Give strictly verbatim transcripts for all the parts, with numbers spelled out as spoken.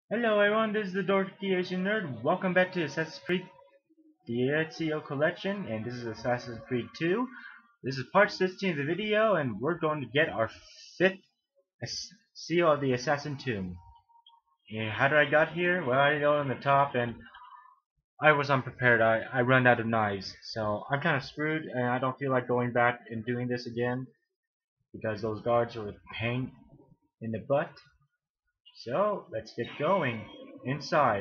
Hello everyone, this is the Dorky Asian Nerd. Welcome back to Assassin's Creed the Ezio Collection, and this is Assassin's Creed two. This is part sixteen of the video, and we're going to get our fifth seal of the Assassin Tomb. And how did I got here? Well, I know on the top, and I was unprepared. I, I run out of knives, so I'm kind of screwed, and I don't feel like going back and doing this again, because those guards are a pain in the butt. So, let's get going. Inside.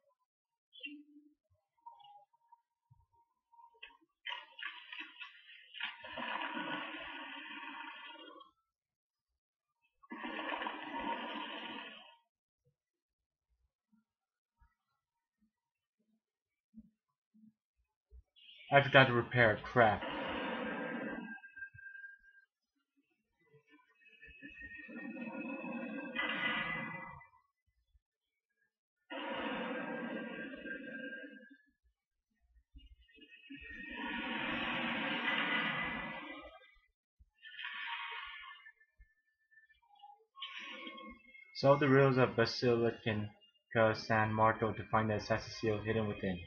I forgot to repair. Crap. Solve the riddles of Basilican San Marco to find the assassin seal hidden within.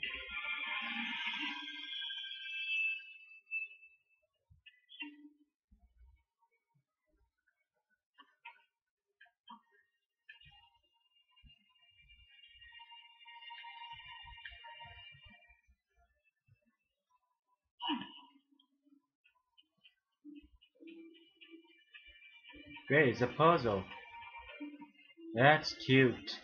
Great, it's a puzzle. That's cute.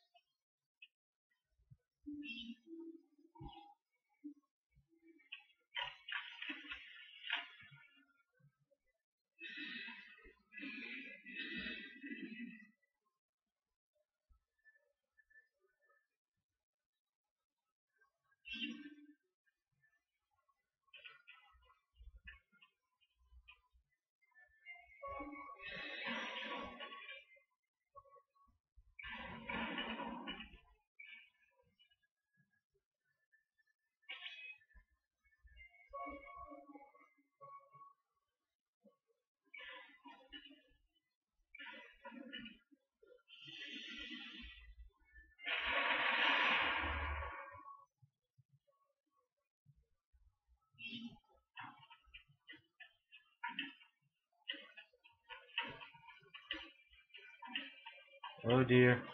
Oh dear.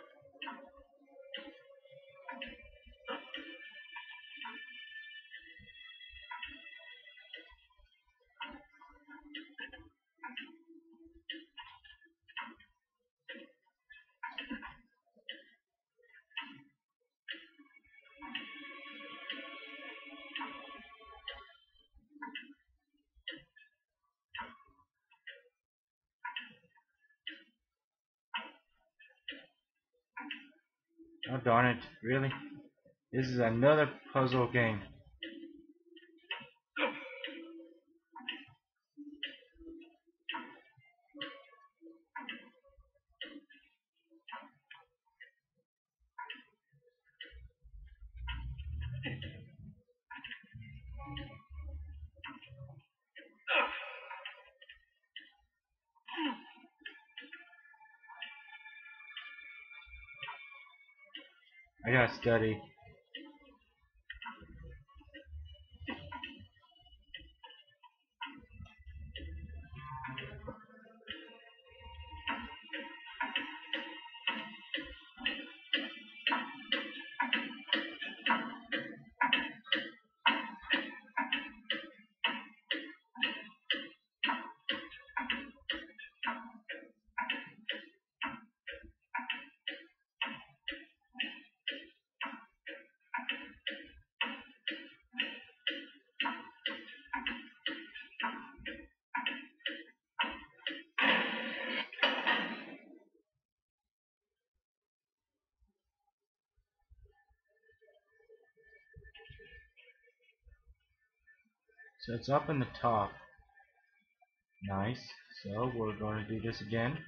Oh darn it, really? This is another puzzle game. I gotta study. So it's up in the top. Nice. So we're going to do this again.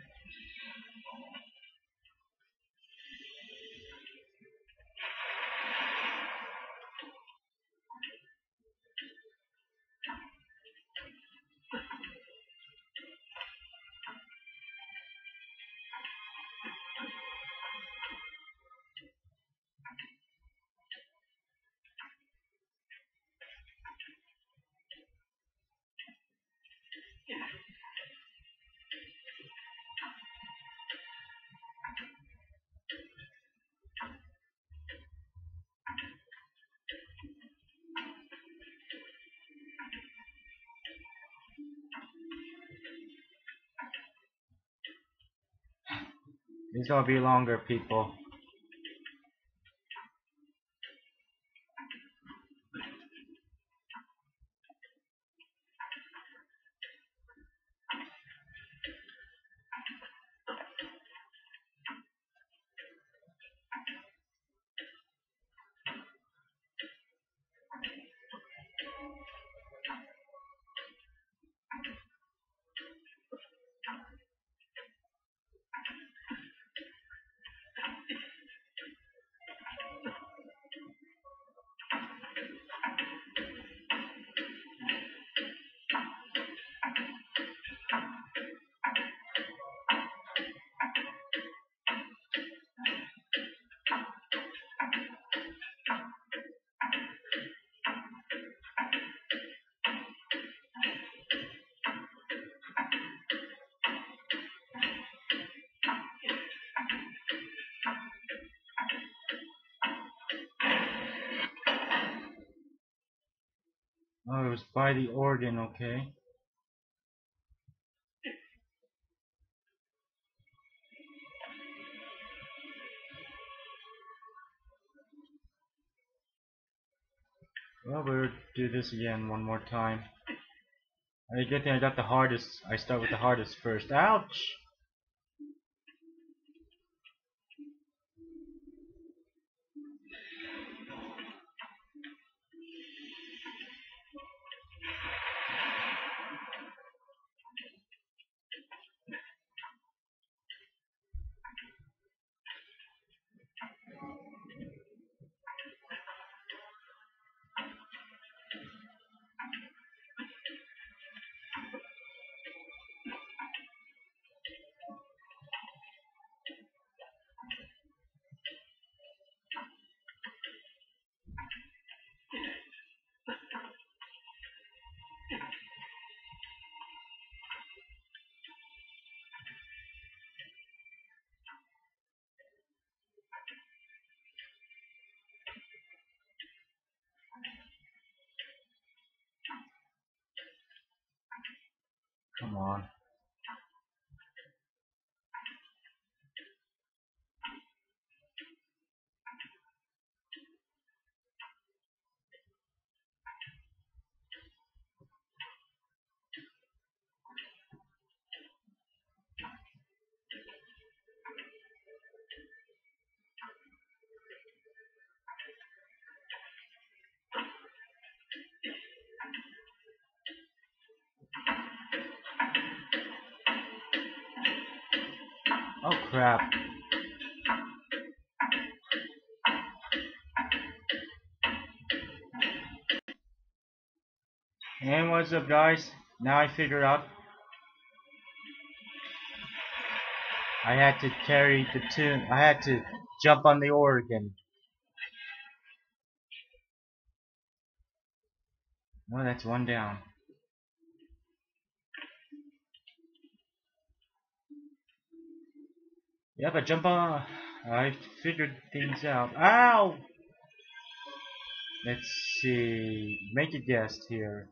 It's gonna be longer, people. Oh, it was by the organ, okay. Well, we'll do this again one more time. I good thing I got the hardest. I start with the hardest first. Ouch! Come on. Oh crap. And what's up, guys? Now I figure out I had to carry the tune. I had to jump on the organ. Oh, that's one down. Yeah, but jump on. I figured things out. Ow! Let's see. Make a guess here.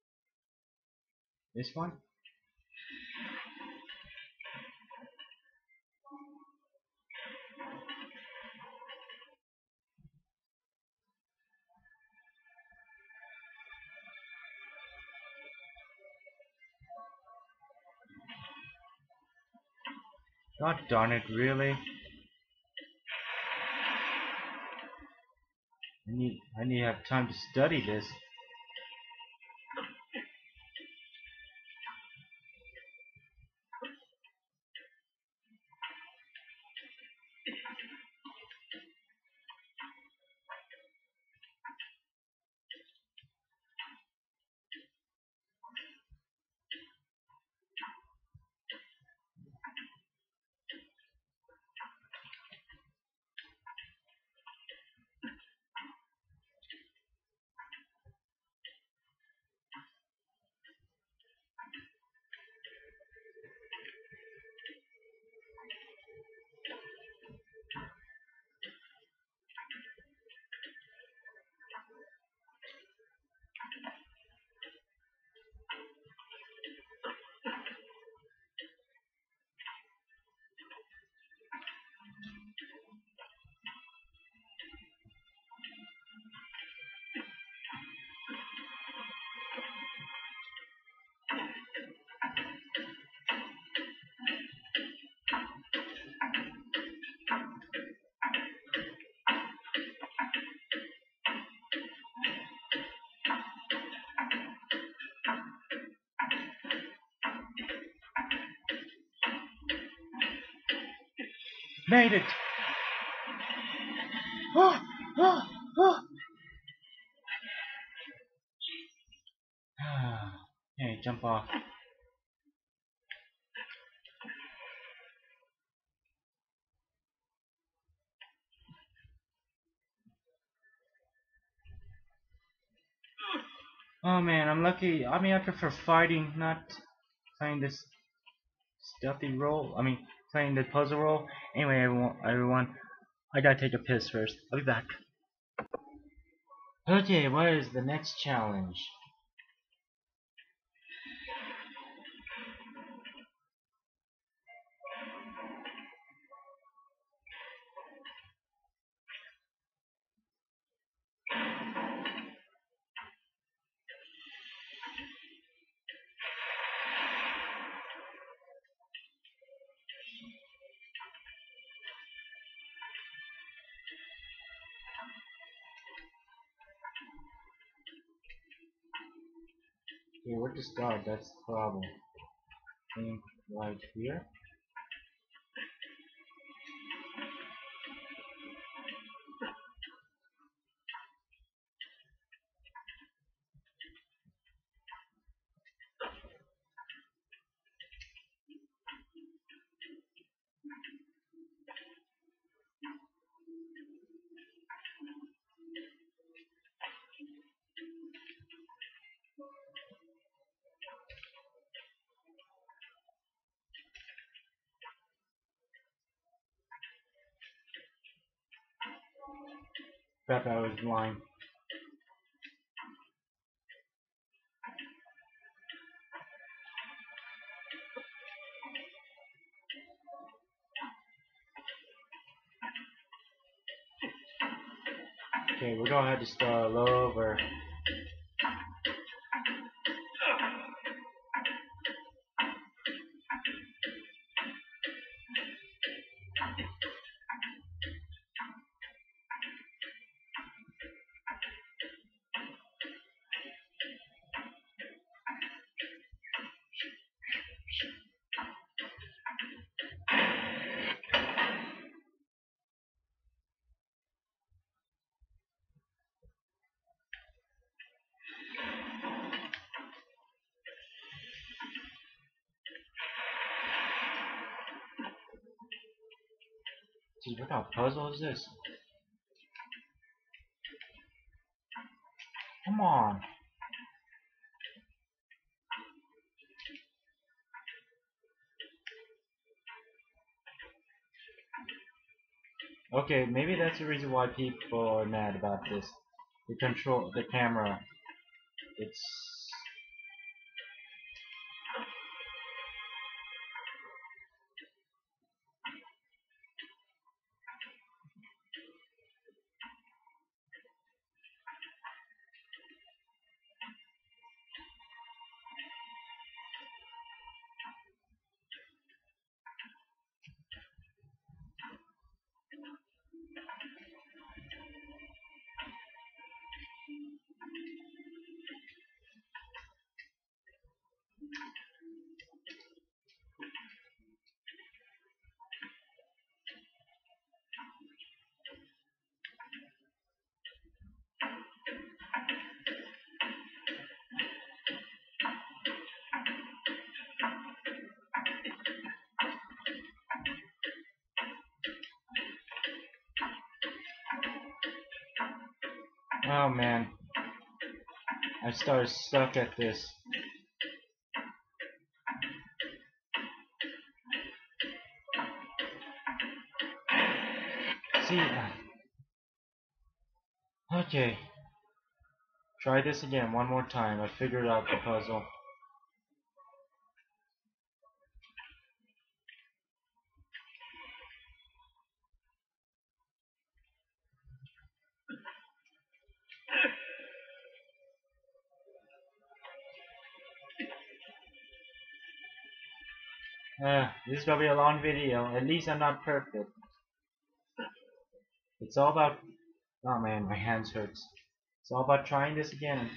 This one? God darn it, really? I need I need to have time to study this. Made it! Oh, oh, oh. Hey, jump off. Oh man, I'm lucky. I mean, I prefer fighting, not playing this stealthy role. I mean, playing the puzzle role. Anyway, everyone, everyone, I gotta take a piss first. I'll be back. Okay, what is the next challenge? Okay, where to start? That's the problem. I think right here. Crap, I was blind. Okay, we're gonna have to start all over. Geez, what kind of puzzle is this? Come on. Okay, maybe that's the reason why people are mad about this. The control, the camera. It's... Oh man. I started stuck at this. See... Okay. Try this again one more time. I figured out the puzzle. Uh, this is gonna be a long video. At least I'm not perfect. It's all about... Oh man, my hands hurts. It's all about trying this again.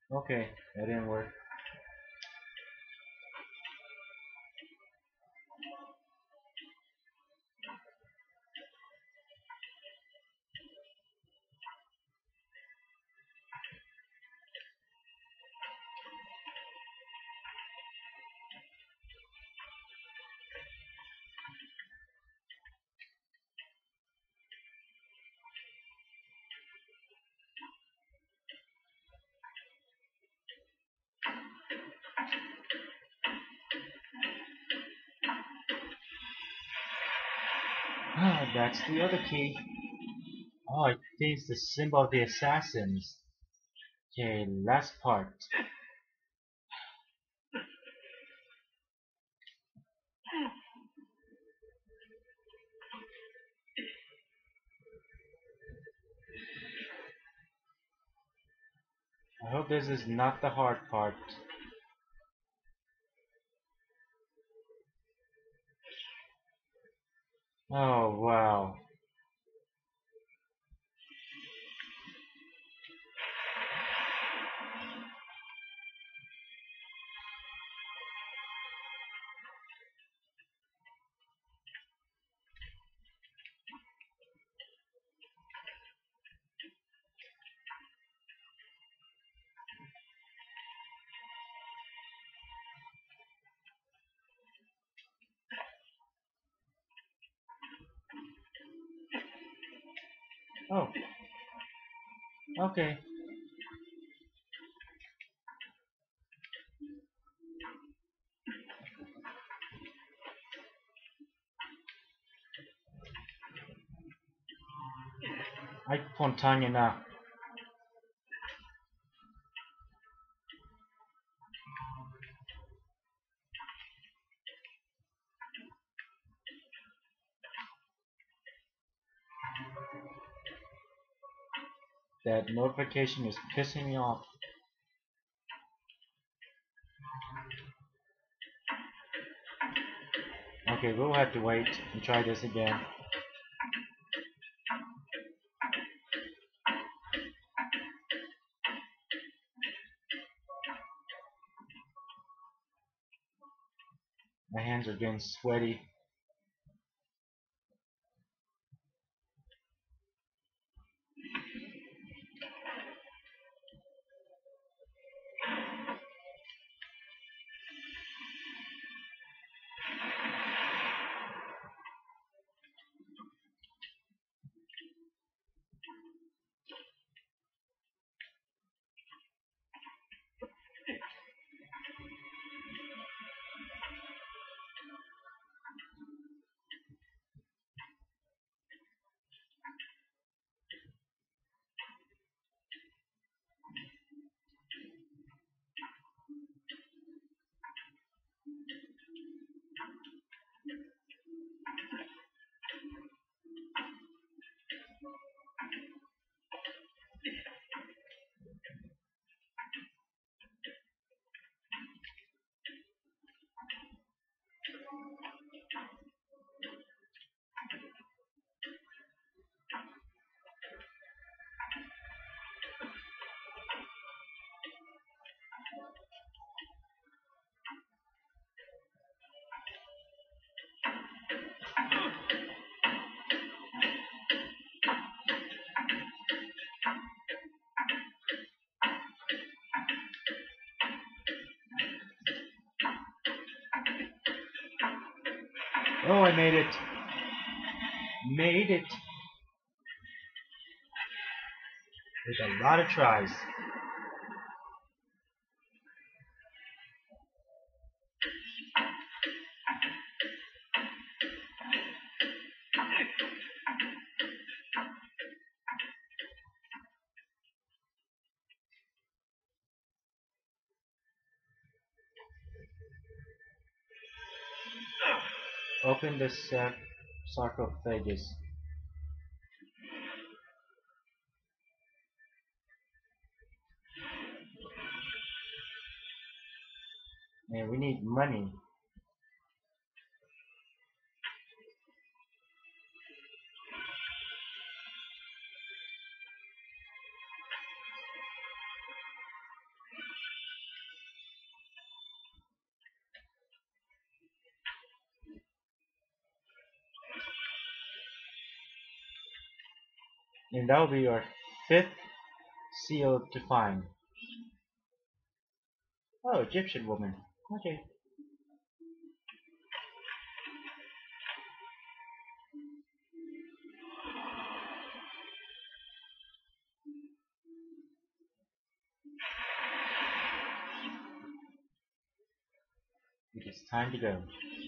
Okay, that didn't work. Ah, that's the other key. Oh, it contains the symbol of the assassins. Okay, last part. I hope this is not the hard part. Oh, wow. Oh, okay. Ay, Fontanya na. That notification is pissing me off. Okay, we'll have to wait and try this again. My hands are getting sweaty. Oh, I made it. Made it. With a lot of tries. Open the sac sarcophagus. And we need money. And that will be our fifth seal to find. Oh, Egyptian woman. Okay. It is time to go.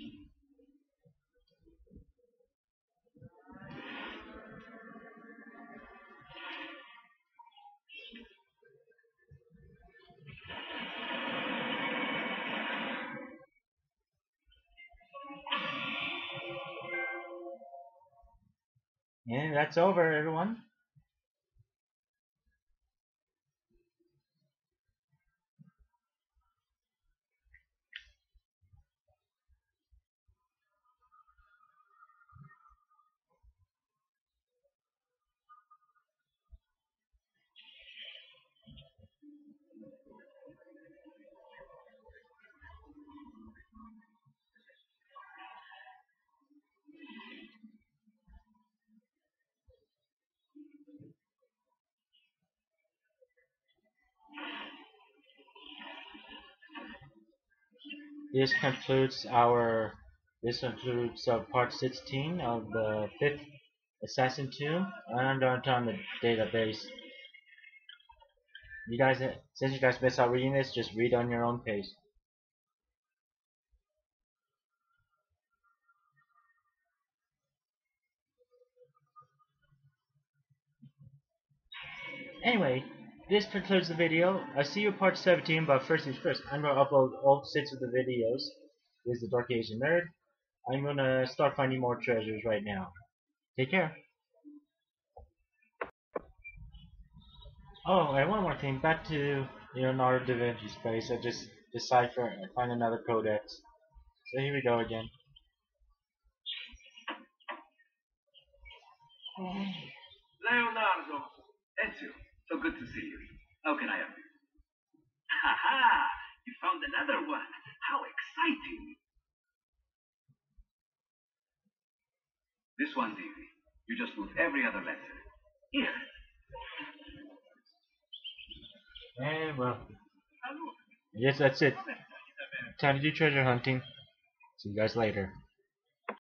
And that's over, everyone. This concludes our this concludes uh, part sixteen of the fifth Assassin Tomb. I'm going to turn on the database. You guys, since you guys missed out reading this, just read on your own pace. Anyway, this concludes the video. I'll see you in part seventeen, but first things first, I'm going to upload all six of the videos. This is the Dark Asian Nerd. I'm going to start finding more treasures right now. Take care. Oh, and one more thing. Back to Leonardo da Vinci's place. I just decipher and find another codex. So here we go again. Leonardo, Ezio, so good to see you. How can I help you? Haha, you found another one. How exciting. This one's easy. You just move every other letter. Here. And well, I guess that's it. Time to do treasure hunting. See you guys later.